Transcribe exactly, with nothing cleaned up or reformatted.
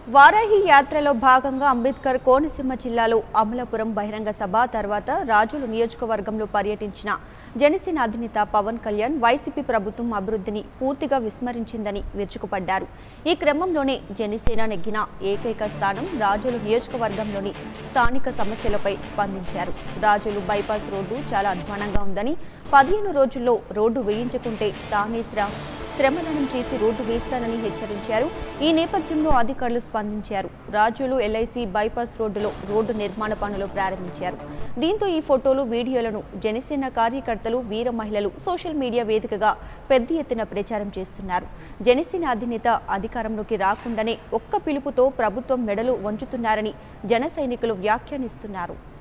వారాహి యాత్రలో భాగంగా అంబేద్కర్ కోనసీమ జిల్లాలో అమలాపురం బహిరంగ సభ తర్వాత రాజులు నియోజకవర్గంలో పర్యటించిన జనసేన అధినేత పవన్ కళ్యాణ్ వైసీపీ ప్రభుత్వం అభివృద్ధిని పూర్తిగా విస్మరించిందని విరుచుకుపడ్డారు. ఈ క్రమంలోనే జనసేన నెగ్గిన ఏకైక స్థానం రాజులు నియోజకవర్గంలోని స్థానిక సమస్యలపై స్పందించారు. రాజులు బైపాస్ రోడ్డు చాలా అధ్వానంగా ఉందని, పదిహేను రోజుల్లో రోడ్డు వేయించుకుంటే తానే శ్రమదానం చేసి రోడ్డు వేస్తానని హెచ్చరించారు. ఈ నేపథ్యంలో అధికారులు స్పందించారు. రాజులు ఎల్ఐసి బైపాస్ రోడ్డులో రోడ్డు నిర్మాణ పనులు ప్రారంభించారు. దీంతో ఈ ఫోటోలు, వీడియోలను జనసేన కార్యకర్తలు, వీర మహిళలు సోషల్ మీడియా వేదికగా పెద్ద ఎత్తున ప్రచారం చేస్తున్నారు. జనసేన అధినేత అధికారంలోకి రాకుండానే ఒక్క పిలుపుతో ప్రభుత్వం మెడలు వంచుతున్నారని జన సైనికులు వ్యాఖ్యానిస్తున్నారు.